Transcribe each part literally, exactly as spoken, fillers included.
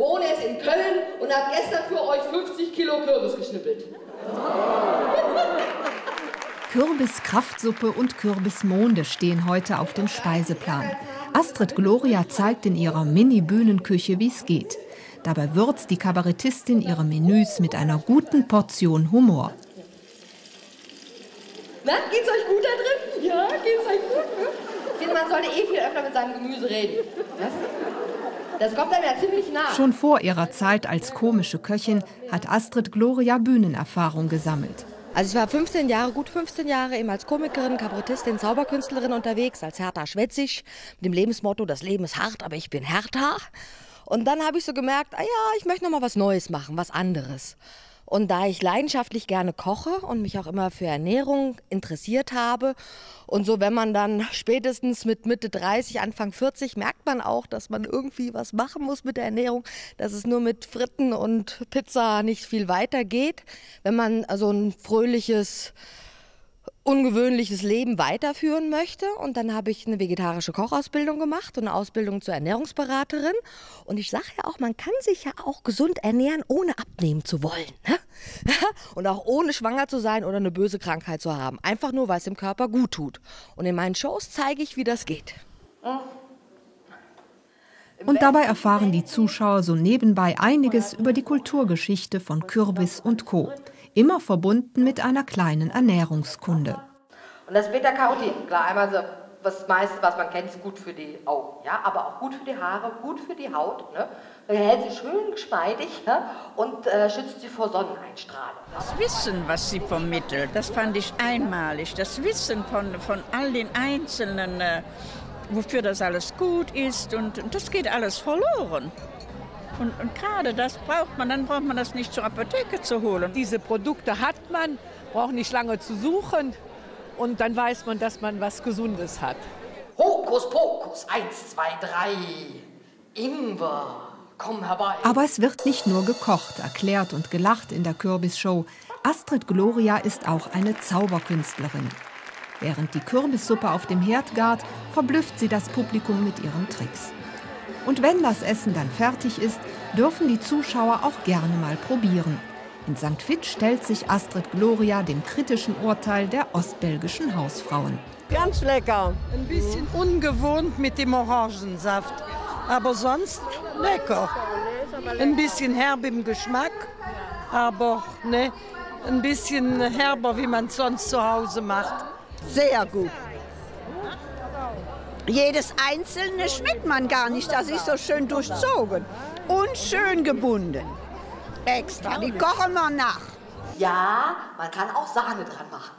wohne jetzt in Köln und habe gestern für euch fünfzig Kilo Kürbis geschnippelt. Kürbiskraftsuppe und Kürbismonde stehen heute auf dem Speiseplan. Astrid Gloria zeigt in ihrer Mini-Bühnenküche, wie es geht. Dabei würzt die Kabarettistin ihre Menüs mit einer guten Portion Humor. Na, geht's euch gut da drin? Ja, geht's euch gut? Ne? Ich finde, man sollte eh viel öfter mit seinem Gemüse reden. Was? Das kommt einem ja ziemlich nah. Schon vor ihrer Zeit als komische Köchin hat Astrid Gloria Bühnenerfahrung gesammelt. Also ich war fünfzehn Jahre, gut fünfzehn Jahre eben als Komikerin, Kabarettistin, Zauberkünstlerin unterwegs, als Hertha Schwetzig, mit dem Lebensmotto, das Leben ist hart, aber ich bin Hertha. Und dann habe ich so gemerkt, ah ja, ich möchte noch mal was Neues machen, was anderes. Und da ich leidenschaftlich gerne koche und mich auch immer für Ernährung interessiert habe und so, wenn man dann spätestens mit Mitte dreißig, Anfang vierzig, merkt man auch, dass man irgendwie was machen muss mit der Ernährung, dass es nur mit Fritten und Pizza nicht viel weiter geht. Wenn man also ein fröhliches, ungewöhnliches Leben weiterführen möchte. Und dann habe ich eine vegetarische Kochausbildung gemacht und eine Ausbildung zur Ernährungsberaterin. Und ich sage ja auch, man kann sich ja auch gesund ernähren, ohne abnehmen zu wollen. Ne? Und auch ohne schwanger zu sein oder eine böse Krankheit zu haben. Einfach nur, weil es dem Körper gut tut. Und in meinen Shows zeige ich, wie das geht. Und dabei erfahren die Zuschauer so nebenbei einiges über die Kulturgeschichte von Kürbis und Co. Immer verbunden mit einer kleinen Ernährungskunde. Und das Beta-Carotin, klar, einmal so, was meiste, was man kennt, ist gut für die Augen, ja, aber auch gut für die Haare, gut für die Haut, ne? Hält sie schön geschmeidig, ne? Und äh, schützt sie vor Sonneneinstrahlung. Das Wissen, was sie vermittelt, das fand ich einmalig. Das Wissen von, von all den Einzelnen, äh, wofür das alles gut ist, und, und das geht alles verloren. Und, und gerade das braucht man, dann braucht man das nicht zur Apotheke zu holen. Diese Produkte hat man, braucht nicht lange zu suchen und dann weiß man, dass man was Gesundes hat. Hokus Pokus, eins, zwei, drei, Ingwer, komm herbei. Aber es wird nicht nur gekocht, erklärt und gelacht in der Kürbisshow. Astrid Gloria ist auch eine Zauberkünstlerin. Während die Kürbissuppe auf dem Herd gart, verblüfft sie das Publikum mit ihren Tricks. Und wenn das Essen dann fertig ist, dürfen die Zuschauer auch gerne mal probieren. In Sankt Vith stellt sich Astrid Gloria dem kritischen Urteil der ostbelgischen Hausfrauen. Ganz lecker. Ein bisschen ungewohnt mit dem Orangensaft, aber sonst lecker. Ein bisschen herb im Geschmack, aber ne, ein bisschen herber, wie man es sonst zu Hause macht. Sehr gut. Jedes Einzelne schmeckt man gar nicht, das ist so schön durchzogen und schön gebunden. Extra, die kochen wir nach. Ja, man kann auch Sahne dran machen.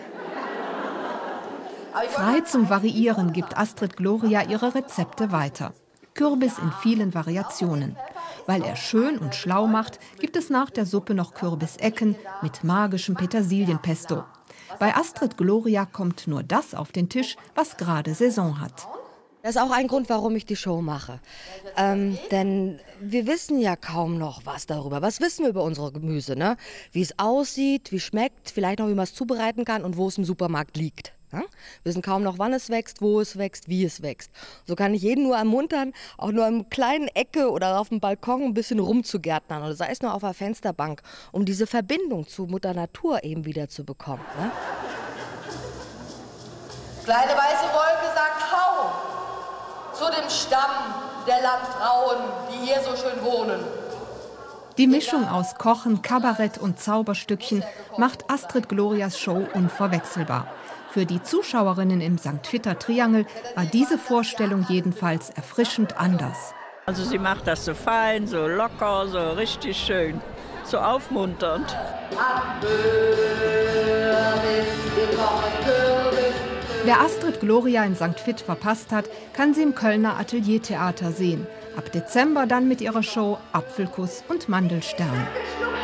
Frei zum Variieren gibt Astrid Gloria ihre Rezepte weiter. Kürbis in vielen Variationen. Weil er schön und schlau macht, gibt es nach der Suppe noch Kürbisecken mit magischem Petersilienpesto. Bei Astrid Gloria kommt nur das auf den Tisch, was gerade Saison hat. Das ist auch ein Grund, warum ich die Show mache. Ähm, denn wir wissen ja kaum noch was darüber. Was wissen wir über unsere Gemüse? Ne? Wie es aussieht, wie es schmeckt, vielleicht noch, wie man es zubereiten kann und wo es im Supermarkt liegt. Ja? Wir wissen kaum noch, wann es wächst, wo es wächst, wie es wächst. So kann ich jeden nur ermuntern, auch nur in einer kleinen Ecke oder auf dem Balkon ein bisschen rumzugärtnern oder sei es nur auf der Fensterbank, um diese Verbindung zu Mutter Natur eben wieder zu bekommen. Ne? Kleine weiße Wolke sagt Hau zu dem Stamm der Landfrauen, die hier so schön wohnen. Die Mischung aus Kochen, Kabarett und Zauberstückchen macht Astrid Glorias Show unverwechselbar. Für die Zuschauerinnen im Sankt Vither Triangel war diese Vorstellung jedenfalls erfrischend anders. Also sie macht das so fein, so locker, so richtig schön, so aufmunternd. Wer Astrid Gloria in Sankt Vith verpasst hat, kann sie im Kölner Ateliertheater sehen. Ab Dezember dann mit ihrer Show Apfelkuss und Mandelstern.